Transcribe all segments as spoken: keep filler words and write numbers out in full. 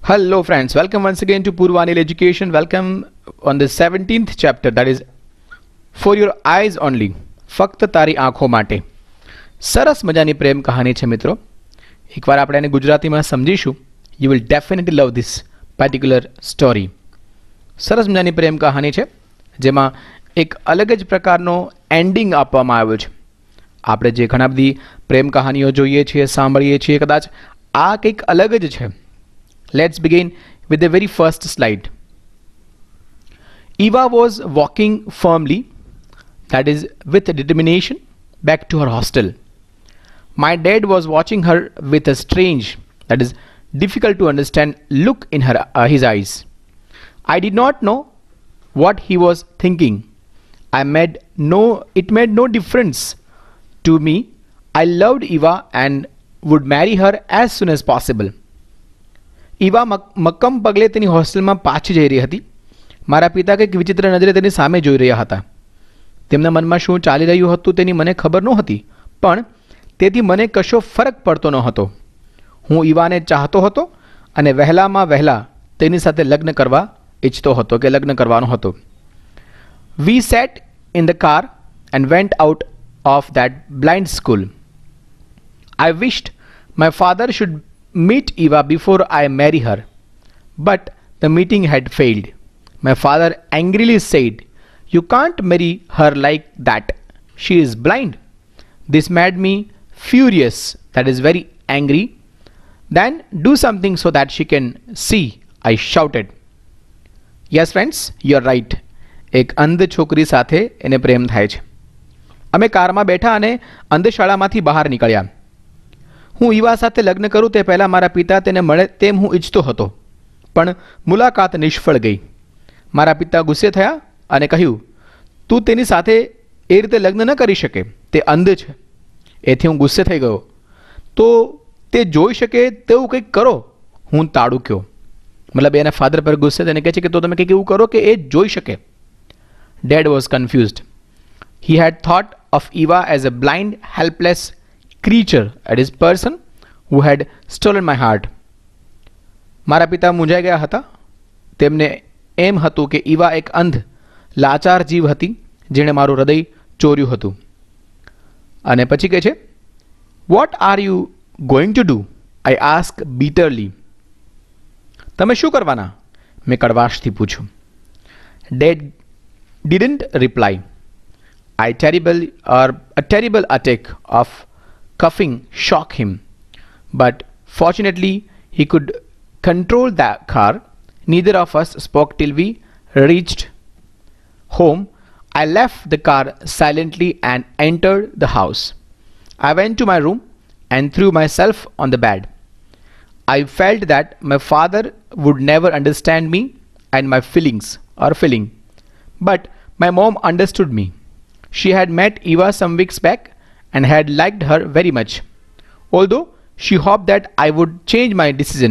Hello friends, welcome once again to Purvanil Education. Welcome on the seventeenth chapter, that is For Your Eyes Only. ફક્ત તારી આંખો માટે. સરસ મજાની પ્રેમ કહાની છે મિત્રો. એકવાર આપણે એને ગુજરાતીમાં સમજીશું. You will definitely love this particular story. સરસ મજાની પ્રેમ કહાની છે જેમાં એક અલગ જ પ્રકારનો એન્ડિંગ આપવામાં આવ્યો છે. આપણે જે ઘણા બધી પ્રેમ કહાનીઓ જોઈએ છીએ, સાંભળીએ છીએ, કદાચ આ કંઈક અલગ જ છે. Let's begin with the very first slide. Eva was walking firmly, that is with determination, back to her hostel. My dad was watching her with a strange, that is difficult to understand, look in her uh, his eyes. I did not know what he was thinking. I made no it made no difference to me. I loved Eva and would marry her as soon as possible. Eva મક્કમ પગલે તેની હોસ્ટેલમાં પાછી જઈ રહી હતી. મારા પિતા કંઈક વિચિત્ર નજરે તેની સામે જોઈ રહ્યા હતા. તેમના મનમાં શું ચાલી રહ્યું હતું તેની મને ખબર નહોતી, પણ તેથી મને કશો ફરક પડતો ન હતો. હું ઈવાને ચાહતો હતો અને વહેલામાં વહેલા તેની સાથે લગ્ન કરવા ઈચ્છતો હતો કે લગ્ન કરવાનો હતો. We sat in the car and went out of that blind school. I wished my father should meet Eva before I marry her, but the meeting had failed. My father angrily said, "You can't marry her like that. She is blind." This made me furious, that is very angry. Then do something so that she can see, I shouted. Yes friends, you are right. એક અંધ છોકરી સાથે એને પ્રેમ થાય છે. અમે કારમાં બેઠા અને અંધશાળામાંથી બહાર નીકળ્યા. હું ઈવા સાથે લગ્ન કરું તે પહેલાં મારા પિતા તેને મળે તેમ હું ઈચ્છતો હતો, પણ મુલાકાત નિષ્ફળ ગઈ. મારા પિતા ગુસ્સે થયા અને કહ્યું, તું તેની સાથે એ રીતે લગ્ન ન કરી શકે, તે અંધ છે. એથી હું ગુસ્સે થઈ ગયો. તો તે જોઈ શકે તેવું કંઈક કરો. હું તાડુક્યો. મતલબ એના ફાધર પર ગુસ્સે તેને કહે છે કે તો તમે કંઈક એવું કરો કે એ જોઈ શકે. Dad was confused. He had thought of Eva as a blind helpless creature, that is person who had stolen my heart. મારા પિતા મૂંઝાઈ ગયા હતા. તેમને એમ હતું કે ઈવા એક અંધ લાચાર જીવ હતી જેણે મારું હૃદય ચોર્યું હતું. અને પછી કહે છે, what are you going to do? I ask bitterly. તમે શું કરવાના? મેં કડવાશથી પૂછ્યું. Dad didn't reply. I terrible or a terrible attack of coughing shocked him, but fortunately he could control the car. Neither of us spoke till we reached home. I left the car silently and entered the house. I went to my room and threw myself on the bed. I felt that my father would never understand me and my feelings or feeling, but my mom understood me. She had met Eva some weeks back and had liked her very much, although she hoped that I would change my decision.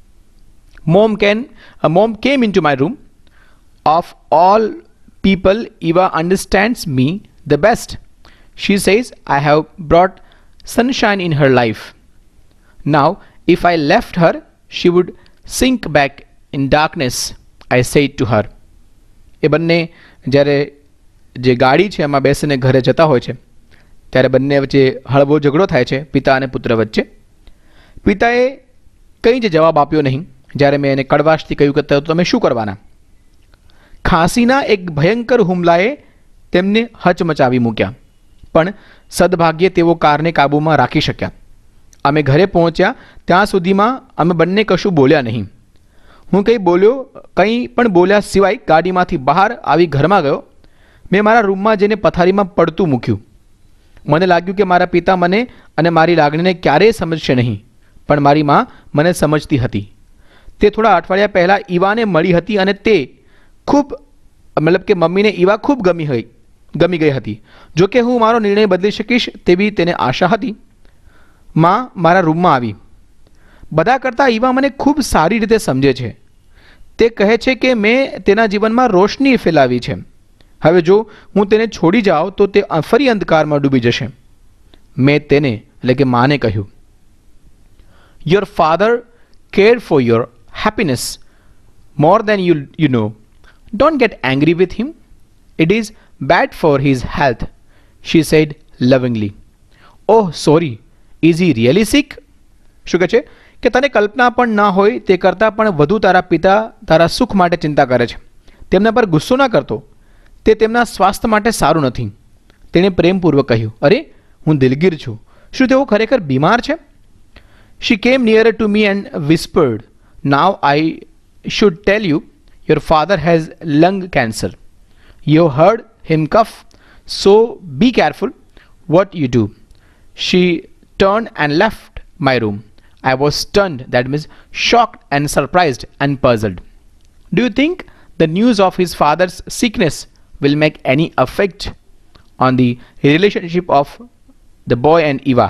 Mom can, a mom came into my room. Of all people, Eva understands me the best. She says I have brought sunshine in her life. Now, if I left her, she would sink back in darkness, I said to her. એ બંને જ્યારે જે ગાડી છે એમાં બેસીને ઘરે જતા હોય છે ત્યારે બંને વચ્ચે હળવો ઝઘડો થાય છે પિતા અને પુત્ર વચ્ચે. પિતાએ કંઈ જ જવાબ આપ્યો નહીં જ્યારે મેં એને કડવાશથી કહ્યું કે તમે શું કરવાના? ખાંસીના એક ભયંકર હુમલાએ તેમને હચમચાવી મૂક્યા, પણ સદભાગ્યે તેઓ કારને કાબૂમાં રાખી શક્યા. અમે ઘરે પહોંચ્યા ત્યાં સુધીમાં અમે બંને કશું બોલ્યા નહીં. હું કંઈ બોલ્યો કંઈ પણ બોલ્યા સિવાય ગાડીમાંથી બહાર આવી ઘરમાં ગયો. મેં મારા રૂમમાં જઈને પથારીમાં પડતું મૂક્યું. મને લાગ્યું કે મારા પિતા મને અને મારી લાગણીને ક્યારેય સમજશે નહીં, પણ મારી માં મને સમજતી હતી. તે થોડા અઠવાડિયા પહેલાં ઈવાને મળી હતી અને તે ખૂબ મતલબ કે મમ્મીને ઈવા ખૂબ ગમી ગઈ ગમી ગઈ હતી. જો કે હું મારો નિર્ણય બદલી શકીશ તેવી તેને આશા હતી. માં મારા રૂમમાં આવી. બધા કરતાં ઈવા મને ખૂબ સારી રીતે સમજે છે. તે કહે છે કે મેં તેના જીવનમાં રોશની ફેલાવી છે. હવે જો હું તેને છોડી જાઉં તો તે ફરી અંધકારમાં ડૂબી જશે. મેં તેને એટલે કે માને કહ્યું, your father cared for your happiness more than you, you know. Don't get angry with him. It is bad for his health, she said lovingly. Oh, sorry. Is he really sick? શું કહે છે કે તને કલ્પના પણ ના હોય તે કરતાં પણ વધુ તારા પિતા તારા સુખ માટે ચિંતા કરે છે. તેમના પર ગુસ્સો ના કરતો. તે તેમના સ્વાસ્થ્ય માટે સારું નથી. તેણે પ્રેમપૂર્વક કહ્યું, અરે હું દિલગીર છું. શું તેઓ ખરેખર બીમાર છે? She came nearer to me and whispered, now I should tell you, your father has lung cancer. You heard him cough, so be careful what you do. She turned and left my room. I was stunned, that means shocked and surprised and puzzled. Do you think the news of his father's sickness will make any effect on the relationship of the boy and Eva?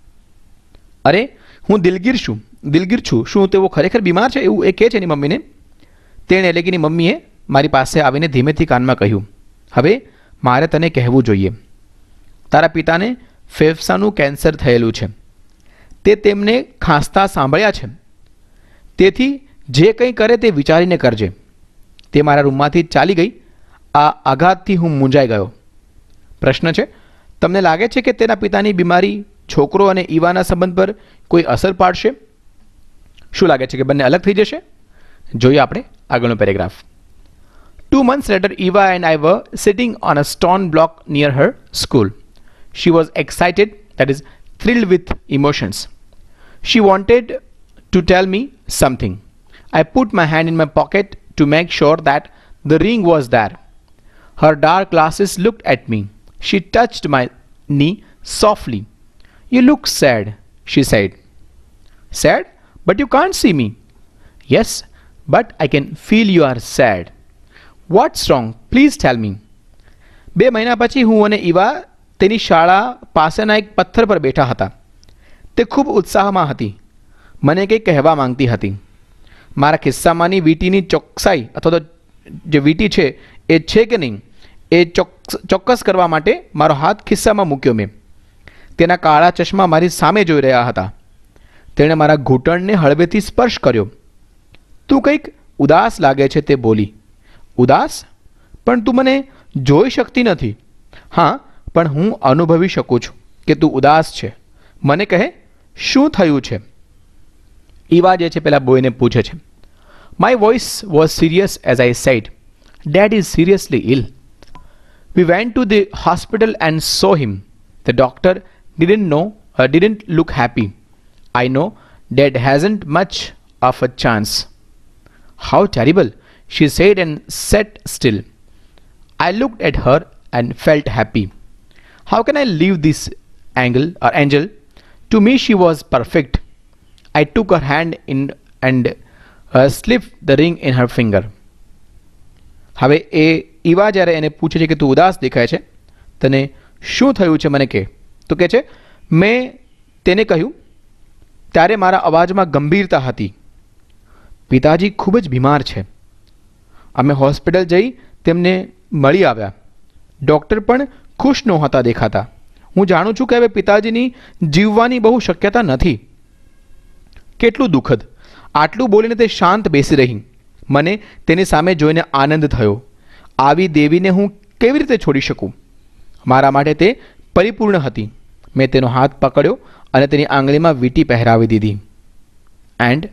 અરે હું દિલગીર છું દિલગીર છું શું તેઓ ખરેખર બીમાર છે એવું એ કહે છે એની મમ્મીને. તેણે એટલે કે એની મમ્મીએ મારી પાસે આવીને ધીમેથી કાનમાં કહ્યું, હવે મારે તને કહેવું જોઈએ. તારા પિતાને ફેફસાનું કેન્સર થયેલું છે. તે તેમને ખાંસતા સાંભળ્યા છે. તેથી જે કંઈ કરે તે વિચારીને કરજે. તે મારા રૂમમાંથી ચાલી ગઈ. આ આઘાતથી હું મૂંઝાઈ ગયો. પ્રશ્ન છે, તમને લાગે છે કે તેના પિતાની બીમારી છોકરો અને ઈવાના સંબંધ પર કોઈ અસર પાડશે? શું લાગે છે કે બંને અલગ થઈ જશે? જોઈએ આપણે આગળનો paragraph. Two months later, Eva and I were sitting on a stone block near her school. She was excited, that is, thrilled with emotions. She wanted to tell me something. I put my hand in my pocket to make sure that the ring was there. Her dark glasses looked at me. She touched my knee softly. You look sad, she said. Sad? But you can't see me. Yes, but I can feel you are sad. What's wrong? Please tell me. બે મહિના પછી હું અને Eva તેની શાળા પાસેના એક પથ્થર પર બેઠા હતા. તે ખૂબ ઉત્સાહમાં હતી. મને કંઈક કહેવા માંગતી હતી. મારા ખિસ્સામાંની વીંટીની ચોકસાઈ અથવા તો જે વીંટી છે એ છે કે નહીં એ ચોક્કસ કરવા માટે મારો હાથ ખિસ્સામાં મૂક્યો મેં. તેના કાળા ચશ્મા મારી સામે જોઈ રહ્યા હતા. તેણે મારા ઘૂંટણને હળવેથી સ્પર્શ કર્યો. તું કંઈક ઉદાસ લાગે છે તે બોલી. ઉદાસ? પણ તું મને જોઈ શકતી નથી. હા, પણ હું અનુભવી શકું છું કે તું ઉદાસ છે. મને કહે શું થયું છે? ઈવા જે છે પેલા બોયને પૂછે છે. My voice was serious as I said. Dad is seriously ill. We went to the hospital and saw him. The doctor didn't know uh, didn't look happy. I know dad hasn't much of a chance. How terrible, she said and sat still. I looked at her and felt happy. How can I leave this angle or angel? To me she was perfect. I took her hand in and uh, slipped the ring in her finger. હવે એ Eva જ્યારે એને પૂછે છે કે તું ઉદાસ દેખાય છે, તને શું થયું છે મને કહે. તો કહે છે મેં તેને કહ્યું ત્યારે મારા અવાજમાં ગંભીરતા હતી. પિતાજી ખૂબ જ બીમાર છે. અમે હોસ્પિટલ જઈ તેમને મળી આવ્યા. ડૉક્ટર પણ ખુશ નહોતા દેખાતા. હું જાણું છું કે હવે પિતાજીની જીવવાની બહુ શક્યતા નથી. કેટલું દુઃખદ. આટલું બોલીને તે શાંત બેસી રહી. મને તેની સામે જોઈને આનંદ થયો. આવી દેવીને હું કેવી રીતે છોડી શકું? મારા માટે તે પરિપૂર્ણ હતી. મેં તેનો હાથ પકડ્યો અને તેની આંગળીમાં વીંટી પહેરાવી દીધી. And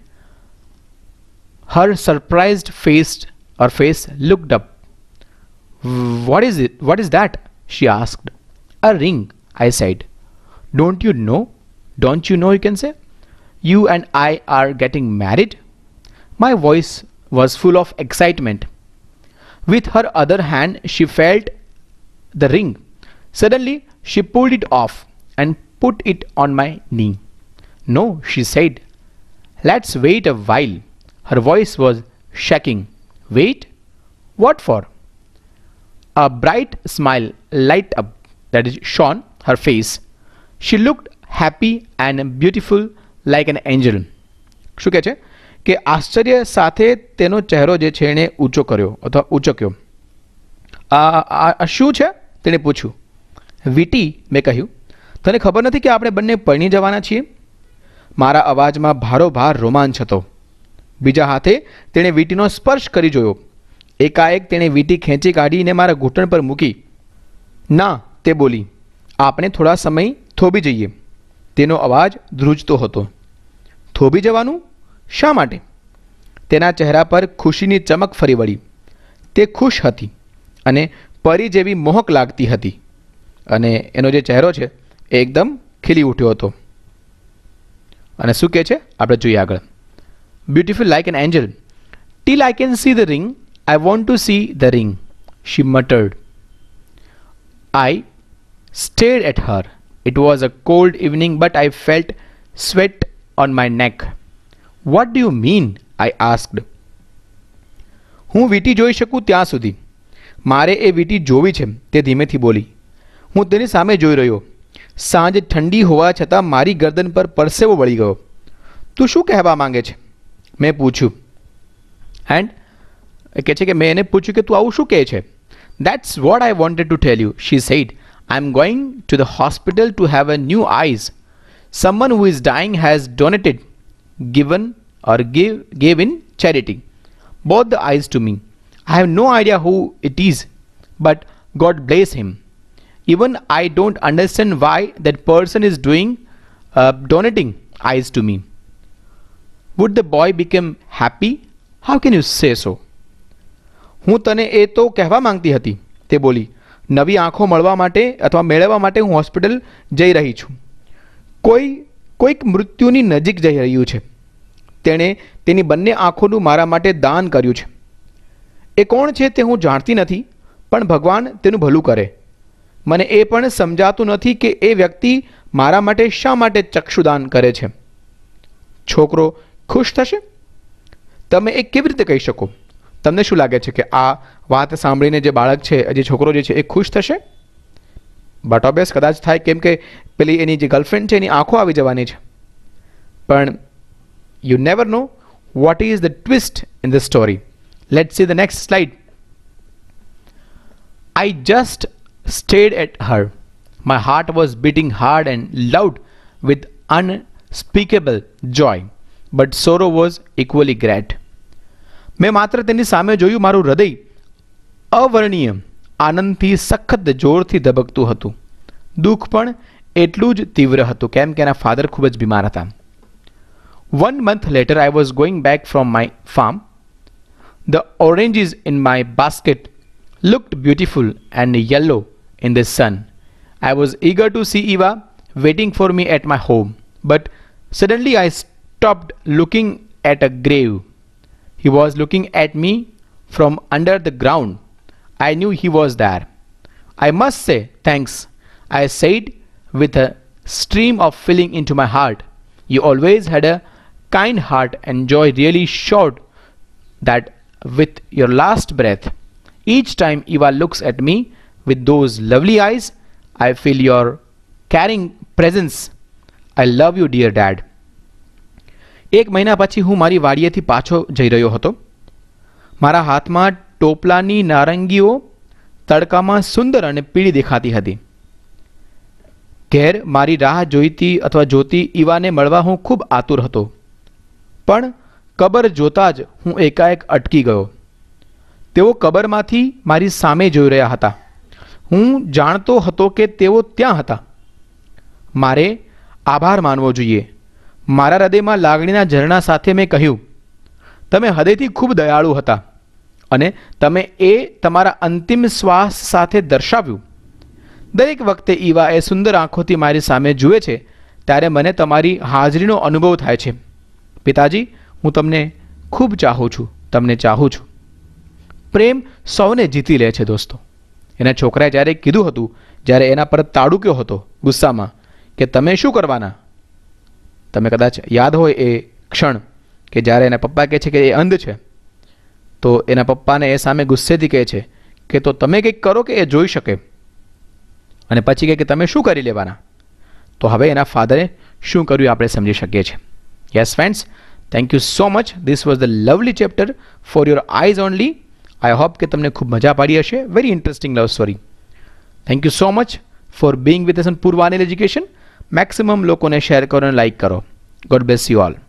her surprised face or face looked up. What is it? What is that? She asked. A ring, I said. Don't you know? Don't you know, you can say? You and I are getting married? My voice was full of excitement. With her other hand, she felt the ring. Suddenly, she pulled it off and put it on my knee. No, she said. Let's wait a while. Her voice was shaking. Wait? What for? A bright smile lighted up, that is, shone her face. She looked happy and beautiful like an angel. શું કહે છે કે આશ્ચર્ય સાથે તેનો ચહેરો જે છે એણે ઊંચો કર્યો અથવા ઊંચક્યો. આ શું છે તેણે પૂછ્યું. વીટી, મેં કહ્યું. તને ખબર નથી કે આપણે બંને પરણી જવાના છીએ? મારા અવાજમાં ભારોભાર રોમાંચ હતો. બીજા હાથે તેણે વીંટીનો સ્પર્શ કરી જોયો. એકાએક તેણે વીંટી ખેંચી કાઢીને મારા ઘૂંટણ પર મૂકી. ના, તે બોલી, આપણે થોડા સમય થોભી જઈએ. તેનો અવાજ ધ્રુજતો હતો. થોભી જવાનું? શા માટે? તેના ચહેરા પર ખુશીની ચમક ફરી વળી. તે ખુશ હતી અને પરી જેવી મોહક લાગતી હતી અને એનો જે ચહેરો છે એ એકદમ ખીલી ઉઠ્યો હતો. અને શું કહે છે આપણે જોઈએ આગળ. Beautiful like an angel till I can see the ring I want to see the ring she muttered. I stared at her. It was a cold evening but I felt sweat on my neck. What do you mean? I asked. હું વીંટી જોઈ શકું ત્યાં સુધી મારે એ વીંટી જોવી છે, તે ધીમેથી બોલી. હું તેની સામે જોઈ રહ્યો. સાંજ ઠંડી હોવા છતાં મારી ગરદન પર પરસેવો વળી ગયો. તું શું કહેવા માંગે છે? મેં પૂછ્યું. એન્ડ એ કહે છે કે મેં એને પૂછ્યું કે તું આવું શું કહે છે? That's what I wanted to tell you, she said. I'm going to the hospital to have a new eyes. Someone who is dying has donated, given or give, gave in charity, both the eyes to me. I have no idea who it is, but God bless him. Even I don't understand why that person is doing, uh, donating eyes to me. Would the boy become happy? How can you say so? હું તને એ તો કહેવા માંગતી હતી, તે બોલી. નવી આંખો મળવા માટે અથવા મેળવવા માટે હું હોસ્પિટલ જઈ રહી છું. કોઈ કોઈક મૃત્યુની નજીક જઈ રહ્યું છે. તેણે તેની બંને આંખોનું મારા માટે દાન કર્યું છે. એ કોણ છે તે હું જાણતી નથી, પણ ભગવાન તેનું ભલું કરે. મને એ પણ સમજાતું નથી કે એ વ્યક્તિ મારા માટે શા માટે ચક્ષુદાન કરે છે. છોકરો ખુશ થશે? તમે એ કેવી રીતે કહી શકો? તમને શું લાગે છે કે આ વાત સાંભળીને જે બાળક છે, જે છોકરો જે છે એ ખુશ થશે? બટ ઓબ્વિયસ કદાચ થાય, કેમ કે પેલી એની જે ગર્લફ્રેન્ડ છે એની આંખો આવી જવાની છે. પણ you never know what is the twist in the story. Let's see the next slide. I just stared at her. My heart was beating hard and loud with unspeakable joy, but sorrow was equally great. મેં માત્ર તેની સામે જોયું. મારું હૃદય અવર્ણનીય આનંદથી સખત જોરથી ધબકતું હતું. દુઃખ પણ એટલું જ તીવ્ર હતું, કેમ કે એના ફાધર ખૂબ જ બીમાર હતા. One month later I was going back from my farm. The oranges in my basket looked beautiful and yellow in the sun. I was eager to see Eva waiting for me at my home, but suddenly I stopped looking at a grave. He was looking at me from under the ground. I knew he was there. I must say thanks, I said with a stream of feeling into my heart. You always had a kind heart and joy really showed that with your last breath. Each time Eva looks at me with those lovely eyes, I feel your caring presence. I love you, dear dad. એક મહિના પછી હું મારી વાડીએથી પાછો જઈ રહ્યો હતો. મારા હાથમાં ટોપલાની નારંગીઓ તડકામાં સુંદર અને પીળી દેખાતી હતી. ઘેર મારી રાહ જોઈતી અથવા જોતી ઈવાને મળવા હું ખૂબ આતુર હતો. પણ કબર જોતાં જ હું એકાએક અટકી ગયો. તેઓ કબરમાંથી મારી સામે જોઈ રહ્યા હતા. હું જાણતો હતો કે તેઓ ત્યાં હતા. મારે આભાર માનવો જોઈએ. મારા હૃદયમાં લાગણીના ઝરણા સાથે મેં કહ્યું, તમે હૃદયથી ખૂબ દયાળુ હતા અને તમે એ તમારા અંતિમ શ્વાસ સાથે દર્શાવ્યું. દરેક વખતે ઈવા એ સુંદર આંખોથી મારી સામે જુએ છે ત્યારે મને તમારી હાજરીનો અનુભવ થાય છે. પિતાજી, હું તમને ખૂબ ચાહું છું, તમને ચાહું છું. પ્રેમ સૌને જીતી લે છે દોસ્તો. એના છોકરાએ જ્યારે કીધું હતું, જ્યારે એના પર તાડુક્યો હતો ગુસ્સામાં કે તમે શું કરવાના, તમે કદાચ યાદ હોય એ ક્ષણ કે જ્યારે એના પપ્પા કહે છે કે એ અંધ છે, તો એના પપ્પાને એ સામે ગુસ્સેથી કહે છે કે તો તમે કંઈક કરો કે એ જોઈ શકે, અને પછી કહે કે તમે શું કરી લેવાના. તો હવે એના ફાધરે શું કર્યું આપણે સમજી શકીએ છીએ. Yes friends, thank you so much. This was the lovely chapter for your eyes only. I hope કે તમને ખૂબ મજા પાડી હશે. Very interesting love story. Thank you so much for being with us on Purvanil education. Maximum લોકોને share કરો અને like કરો. God bless you all.